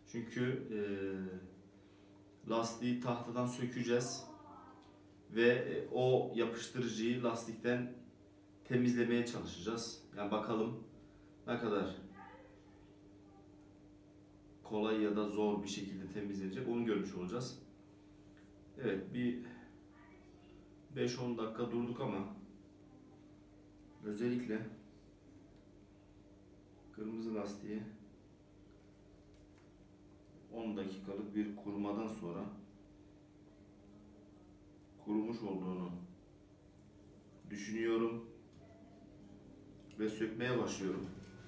Çünkü lastiği tahtadan sökeceğiz ve o yapıştırıcıyı lastikten temizlemeye çalışacağız. Yani bakalım ne kadar kolay ya da zor bir şekilde temizlenecek, onu görmüş olacağız. Evet, bir 5-10 dakika durduk ama özellikle kırmızı lastiği 10 dakikalık bir kurumadan sonra kurumuş olduğunu düşünüyorum ve sökmeye başlıyorum.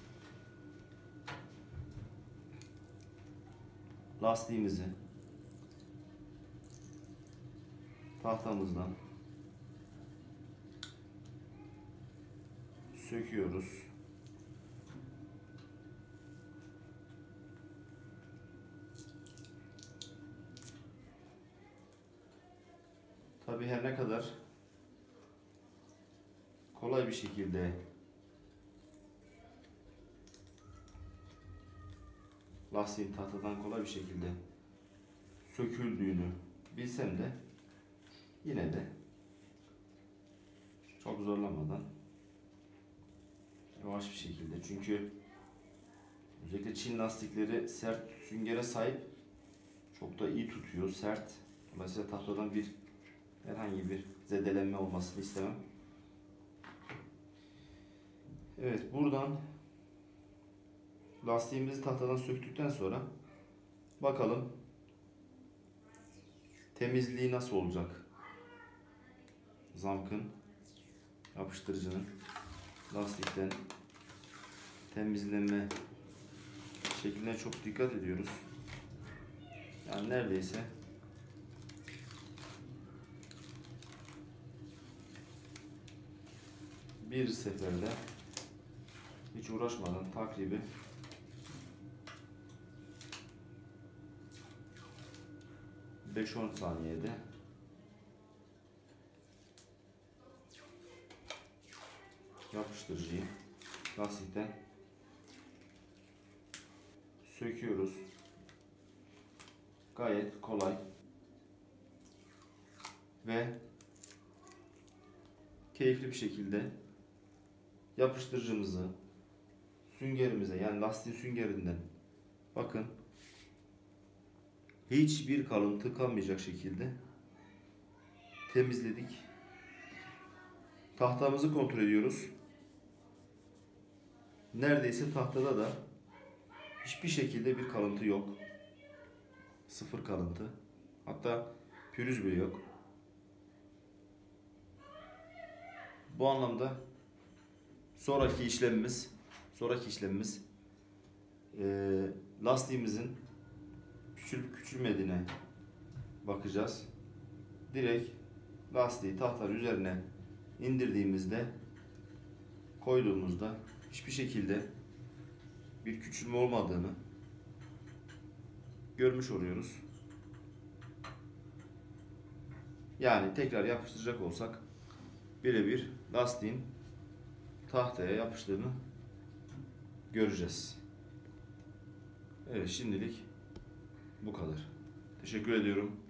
Lastiğimizi tahtamızdan söküyoruz. Tabii her ne kadar kolay bir şekilde lastiğin tahtadan kolay bir şekilde söküldüğünü bilsem de yine de çok zorlamadan yavaş bir şekilde, çünkü özellikle Çin lastikleri sert süngere sahip, çok da iyi tutuyor, sert. Dolayısıyla tahtadan herhangi bir zedelenme olmasını istemem. Evet, buradan lastiğimizi tahtadan söktükten sonra bakalım temizliği nasıl olacak. Zamkın, yapıştırıcının lastikten temizlenme şekline çok dikkat ediyoruz. Yani neredeyse bir seferde, hiç uğraşmadan, takribi 5-10 saniyede yapıştırıcıyı lastikten söküyoruz. Gayet kolay ve keyifli bir şekilde yapıştırıcımızı süngerimize, yani lastiğin süngerinden, bakın, hiçbir kalıntı kalmayacak şekilde temizledik. Tahtamızı kontrol ediyoruz. Neredeyse tahtada da hiçbir şekilde bir kalıntı yok. Sıfır kalıntı. Hatta pürüz bile yok. Bu anlamda sonraki işlemimiz lastiğimizin küçülüp küçülmediğine bakacağız. Direkt lastiği tahtanın üzerine indirdiğimizde, koyduğumuzda hiçbir şekilde bir küçülme olmadığını görmüş oluyoruz. Yani tekrar yapıştıracak olsak birebir lastiğin tahtaya yapıştığını göreceğiz. Evet, şimdilik bu kadar. Teşekkür ediyorum.